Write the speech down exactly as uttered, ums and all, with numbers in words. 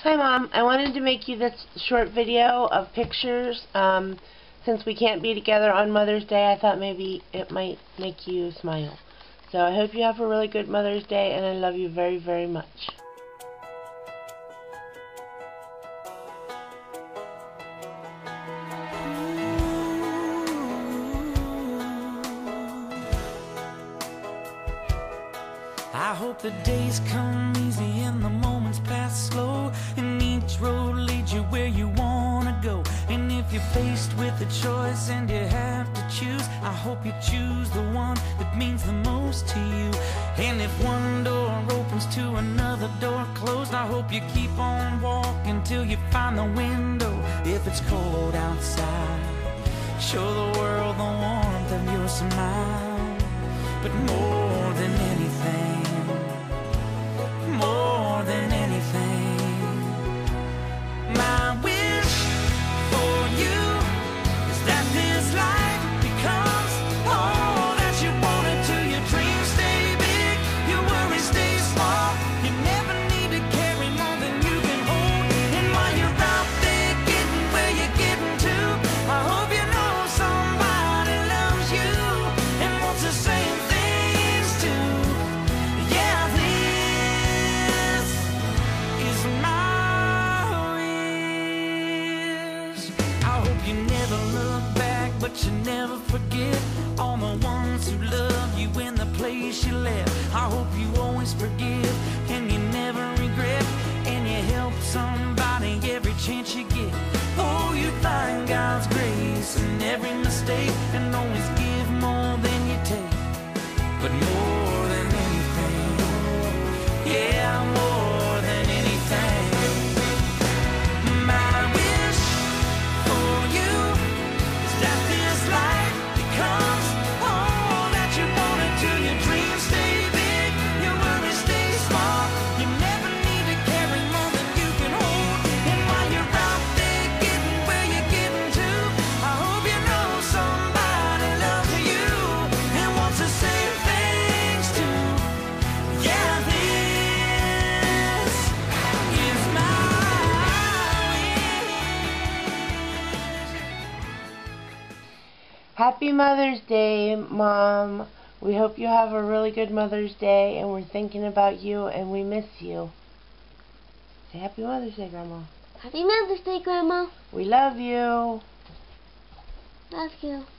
Hi Mom, I wanted to make you this short video of pictures. Um, since we can't be together on Mother's Day, I thought maybe it might make you smile. So I hope you have a really good Mother's Day, and I love you very, very much. I hope the days come easy and the moments pass slow, and each road leads you where you wanna go. And if you're faced with a choice and you have to choose, I hope you choose the one that means the most to you. And if one door opens to another door closed, I hope you keep on walking till you find the window. If it's cold outside, show the world the warmth of your smile. But more than anything, more than anything, my wish for you is that this life becomes all that you want it to. Your dreams stay big, your worries stay small. You never need to carry more than you can hold. And while you're out there getting where you're getting to, I hope you know somebody loves you and wants the same things too. Yeah, this is my wish. I hope you never look back, but you never forget all the ones who love you in the place you left. I hope you always forgive and you never regret, and you help somebody every chance you get. Oh, you find God's grace in every mistake and always give more than you take. But more than anything, yeah, more than anything, my wish for you is that this life becomes all that you want it to. Your dreams stay big, your worries stay small. You never need to carry more than you can hold. And while you're out there getting where you're getting to, I hope you know somebody loves you and wants the same things too. Yeah, this is my Happy Mother's Day, Mom. We hope you have a really good Mother's Day, and we're thinking about you, and we miss you. Say Happy Mother's Day, Grandma. Happy Mother's Day, Grandma. We love you. Love you.